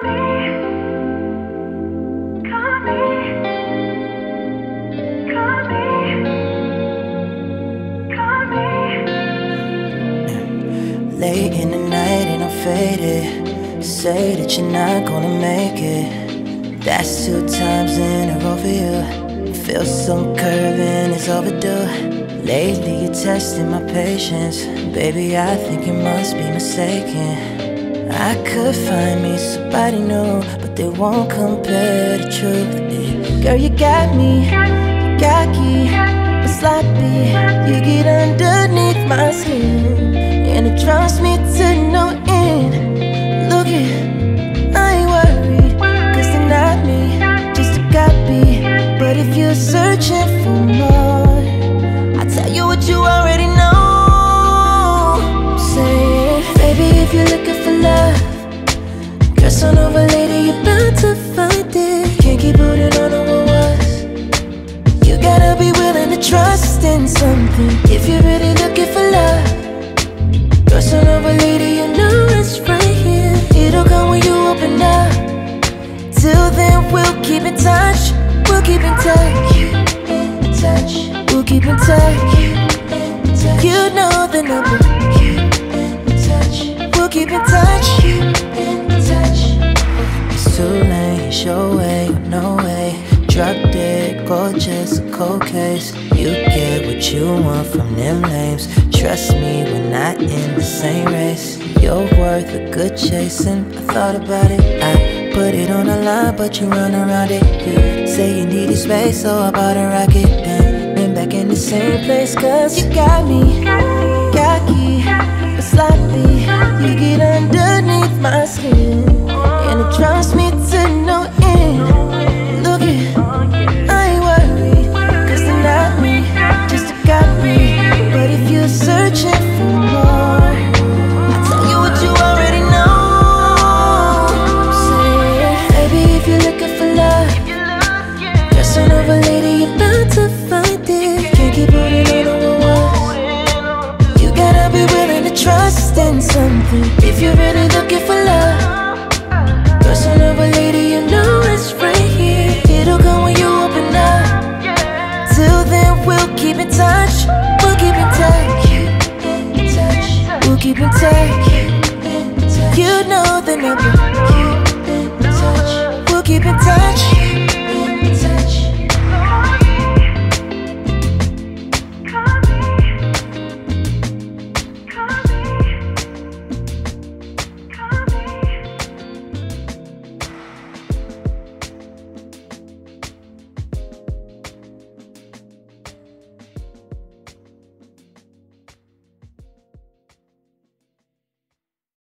Late in the night and I'm faded. Say that you're not gonna make it. That's 2 times in a row for you. Feel some curving, it's overdue. Lately you're testing my patience. Baby, I think you must be mistaken. I could find me somebody new, but they won't compare the truth. Girl, you got me cocky, but sloppy. You get underneath my skin, and it drives me to no end. Look it, I ain't worried, cause they're not me, just a copy. But if you're searching for more, I'll tell you what you already know. Say, baby, if you're looking for love, dress on over, lady, you're bound to find it. Can't keep holding on to what was. You gotta be willing to trust in something if you're really looking for love. Dress on over, lady, you know it's right here. It'll come when you open up. Till then, we'll keep in touch. We'll keep in touch. We'll keep in touch. You know the number. We'll keep in touch. It's too late, it's your way, no way. Drop dead, gorgeous, a cold case. You get what you want from them lames. Trust me, we're not in the same race. You're worth a good chasing. I thought about it, I put it on the line, but you run around it. You say you needed space, so I bought a rocket. Been back in the same place, cause you got me cocky, but sloppy. You get underneath my skin, and it drives me to no end. Look it, I ain't worried, cause they're not me, just a copy. But if you're searching for more, I'll tell you what you already know. Say, baby, if you're looking for love, dress on over, lady, you're bound to find it. Can't keep holding on to what was. You gotta be willing to trust in something if you're really looking for love. Dress on over, lady, you know it's right here. It'll come when you open up. Till then, we'll keep in touch. We'll keep in touch. We'll keep in touch. You know the number.